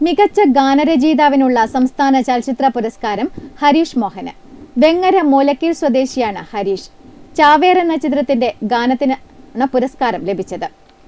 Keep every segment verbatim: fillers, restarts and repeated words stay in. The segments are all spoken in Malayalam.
മികച്ച ഗാനരചയിതാവിനുള്ള സംസ്ഥാന ചലച്ചിത്ര പുരസ്കാരം ഹരീഷ് മോഹന്. വെങ്ങര മൂലക്കീഴ് സ്വദേശിയാണ് ഹരീഷ്. ചാവേർ എന്ന ചിത്രത്തിന്റെ ഗാനത്തിനാണ് പുരസ്കാരം ലഭിച്ചത്.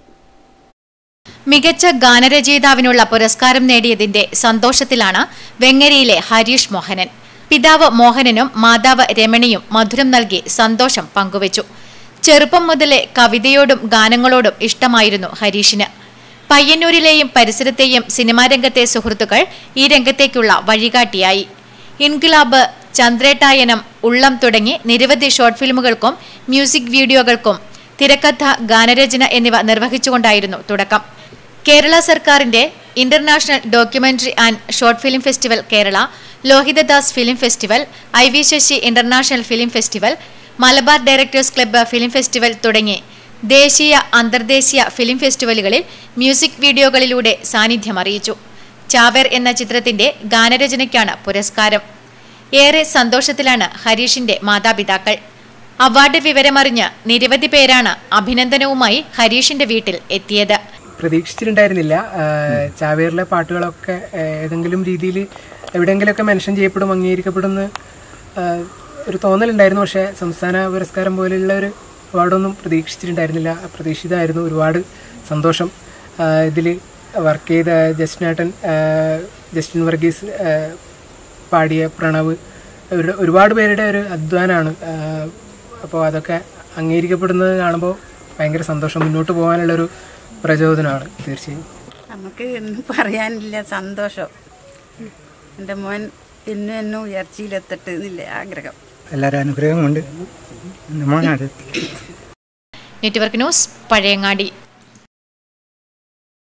മികച്ച ഗാനരചയിതാവിനുള്ള പുരസ്കാരം നേടിയതിന്റെ സന്തോഷത്തിലാണ് വെങ്ങരയിലെ ഹരീഷ് മോഹനൻ. പിതാവ് മോഹനനും മാതാവ് രമണിയും മധുരം നൽകി സന്തോഷം പങ്കുവച്ചു. ചെറുപ്പം മുതലേ കവിതയോടും ഗാനങ്ങളോടും ഇഷ്ടമായിരുന്നു ഹരീഷിന്. പയ്യന്നൂരിലെയും പരിസരത്തെയും സിനിമാ രംഗത്തെ സുഹൃത്തുക്കൾ ഈ രംഗത്തേക്കുള്ള വഴികാട്ടിയായി. ഇൻക്ലാബ്, ചന്ദ്രേട്ടായനം, ഉള്ളം തുടങ്ങി നിരവധി ഷോർട്ട് ഫിലിമുകൾക്കും മ്യൂസിക് വീഡിയോകൾക്കും തിരക്കഥ, ഗാനരചന എന്നിവ നിർവഹിച്ചുകൊണ്ടായിരുന്നു തുടക്കം. കേരള സർക്കാരിന്റെ international documentary and short film festival Kerala, Lohithadas film festival, I V Sasi international film festival, Malabar directors club film festival തുടങ്ങി ദേശീയ, അന്തർദേശീയ ഫിലിം ഫെസ്റ്റിവലുകളിൽ മ്യൂസിക് വീഡിയോകളിലൂടെ സാന്നിധ്യമറിയിച്ചു. ചാവേർ എന്ന ചിത്രത്തിന്റെ ഗാനരചനയ്ക്കാണ് പുരസ്കാരം. ഏറെ സന്തോഷത്തിലാണ് ഹരീഷിന്റെ മാതാപിതാക്കൾ. അവാർഡ് വിവരമറിഞ്ഞ് നിരവധി പേരാണ് അഭിനന്ദനവുമായി ഹരീഷിന്റെ വീട്ടിൽ എത്തിയത്. പ്രതീക്ഷിച്ചിട്ടുണ്ടായിരുന്നില്ല. ചാവേറിലെ പാട്ടുകളൊക്കെ ഏതെങ്കിലും രീതിയിൽ എവിടെയെങ്കിലുമൊക്കെ മെൻഷൻ ചെയ്യപ്പെടും, അംഗീകരിക്കപ്പെടുമെന്ന് ഒരു തോന്നലുണ്ടായിരുന്നു. പക്ഷേ സംസ്ഥാന പുരസ്കാരം പോലെയുള്ള ഒരു അവാർഡൊന്നും പ്രതീക്ഷിച്ചിട്ടുണ്ടായിരുന്നില്ല. അപ്രതീക്ഷിതമായിരുന്നു. ഒരുപാട് സന്തോഷം. ഇതിൽ വർക്ക് ചെയ്ത ജസ്റ്റിനേട്ടൻ, ജസ്റ്റിൻ വർഗീസ് പാടിയ പ്രണവ്, ഒരുപാട് പേരുടെ ഒരു അധ്വാനമാണ്. അപ്പോൾ അതൊക്കെ അംഗീകരിക്കപ്പെടുന്നത് കാണുമ്പോൾ ഭയങ്കര സന്തോഷം. മുന്നോട്ട് പോകാനുള്ളൊരു പ്രചോദനമാണ് തീർച്ചയായും. നമുക്ക് ഒന്നും പറയാനില്ല, സന്തോഷം. എൻ്റെ മോൻ എന്നും എന്നും ഉയർച്ചയിലെത്തട്ടെ എന്നില്ലേ ആഗ്രഹം. എല്ലാവരും അനുഗ്രഹം കൊണ്ട് നെറ്റ്വർക്ക് ന്യൂസ്, പഴയങ്ങാടി.